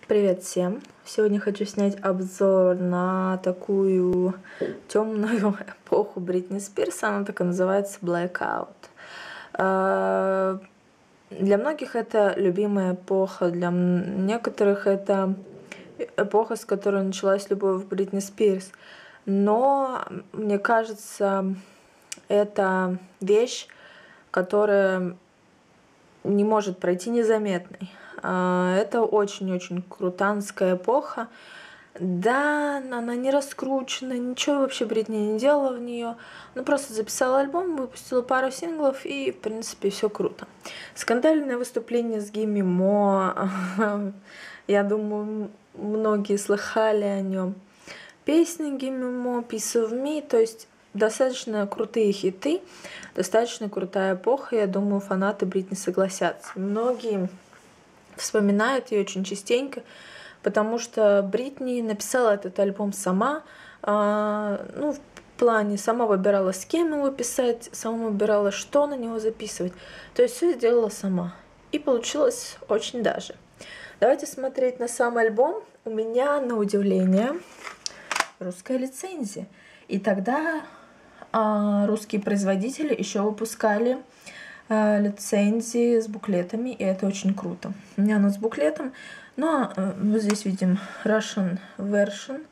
Привет всем! Сегодня хочу снять обзор на такую темную эпоху Бритни Спирс. Она так и называется Blackout. Для многих это любимая эпоха, для некоторых это эпоха, с которой началась любовь Бритни Спирс. Но мне кажется, это вещь, которая не может пройти незаметной. Это очень-очень крутанская эпоха. Да, она не раскручена, ничего вообще Бритни не делала в нее. Ну, просто записала альбом, выпустила пару синглов, и, в принципе, все круто. Скандальное выступление с Gimme More. Я думаю, многие слыхали о нем. Песни Gimme More, Piece of Me, то есть достаточно крутые хиты, достаточно крутая эпоха. Я думаю, фанаты Бритни согласятся. Многие вспоминают ее очень частенько, потому что Бритни написала этот альбом сама. В плане сама выбирала, с кем его писать, сама выбирала, что на него записывать. То есть все сделала сама. И получилось очень даже. Давайте смотреть на сам альбом. У меня, на удивление, русская лицензия. И тогда русские производители еще выпускали лицензии с буклетами, и это очень круто. У меня она с буклетом, но вот здесь видим Russian version,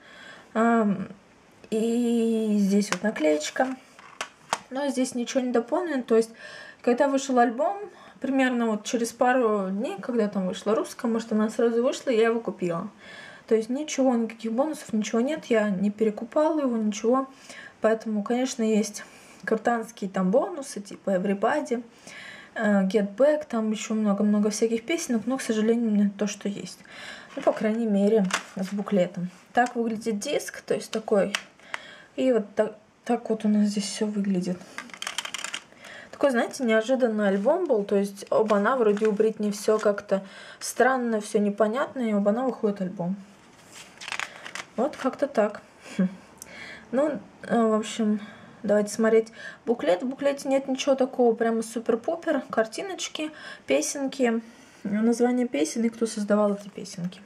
и здесь вот наклеечка, но здесь ничего не дополнено. То есть, когда вышел альбом, примерно вот через пару дней, когда там вышла русская, может, она сразу вышла, я его купила. То есть ничего, никаких бонусов, ничего нет, я не перекупала его, ничего. Поэтому, конечно, есть крутанские там бонусы, типа Everybody, Get Back, там еще много-много всяких песенок, но, к сожалению, не то, что есть. Ну, по крайней мере, с буклетом. Так выглядит диск, то есть такой. И вот так вот у нас здесь все выглядит. Такой, знаете, неожиданный альбом был, то есть оба-на, вроде у Бритни все как-то странно, все непонятно, и оба-на выходит альбом. Вот как-то так. Ну, в общем, давайте смотреть буклет. В буклете нет ничего такого прямо супер-пупер. Картиночки, песенки, название песен и кто создавал эти песенки.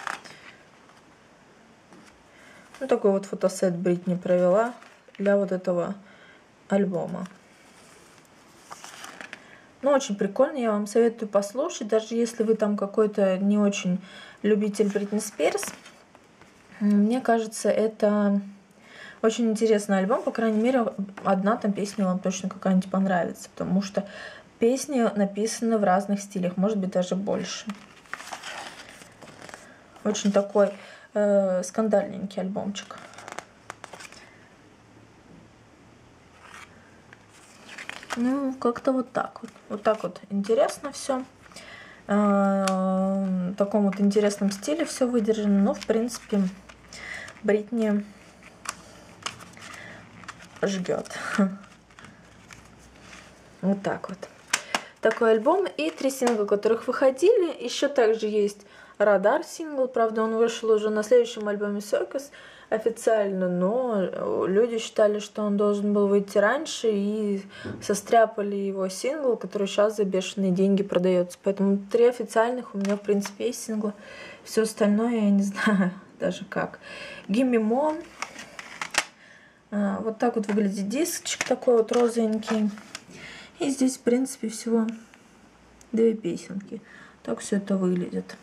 Ну, такой вот фотосет Бритни провела для вот этого альбома. Ну, очень прикольно, я вам советую послушать, даже если вы там какой-то не очень любитель Бритни Спирс. Мне кажется, это очень интересный альбом, по крайней мере, одна там песня вам точно какая-нибудь понравится, потому что песни написаны в разных стилях, может быть, даже больше. Очень такой скандальненький альбомчик. Ну, как-то вот так вот. Вот так вот интересно все. В таком вот интересном стиле все выдержано. Но, в принципе, Бритни ждет. Вот так вот. Такой альбом и 3 сингла, которых выходили. Еще также есть Радар сингл. Правда, он вышел уже на следующем альбоме Circus официально, но люди считали, что он должен был выйти раньше, и состряпали его сингл, который сейчас за бешеные деньги продается. Поэтому 3 официальных у меня, в принципе, есть сингла. Все остальное я не знаю даже как. Gimme More. Вот так вот выглядит дисочек, такой вот розовенький. И здесь, в принципе, всего 2 песенки. Так все это выглядит.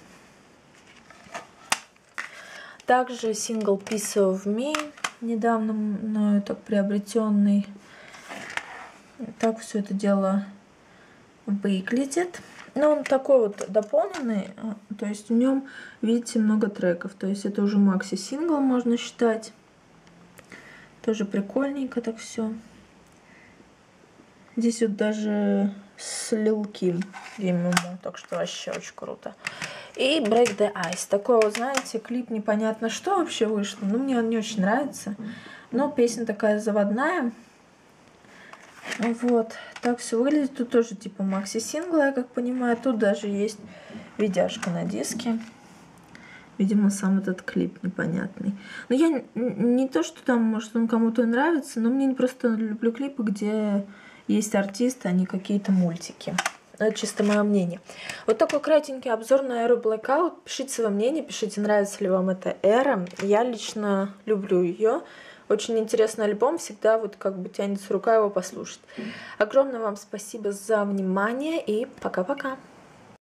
Также сингл Piece of Me, недавно мною так приобретенный. Так все это дело выглядит. Но он такой вот дополненный, то есть в нем, видите, много треков. То есть это уже макси-сингл, можно считать. Тоже прикольненько так все. Здесь вот даже с Lil Kim, так что вообще очень круто. И Break the Ice. Такой вот, знаете, клип непонятно что вообще вышло. Ну, мне он не очень нравится. Но песня такая заводная. Вот. Так все выглядит. Тут тоже типа макси-сингла, я как понимаю. Тут даже есть видяшка на диске. Видимо, сам этот клип непонятный. Но я не то, что там, может, он кому-то нравится, но мне просто люблю клипы, где есть артисты, а не какие-то мультики. это чисто мое мнение. Вот такой кратенький обзор на эру Blackout. Пишите свое мнение, пишите, нравится ли вам эта эра. Я лично люблю ее. Очень интересный альбом, всегда вот как бы тянется рука его послушать. Огромное вам спасибо за внимание и пока-пока.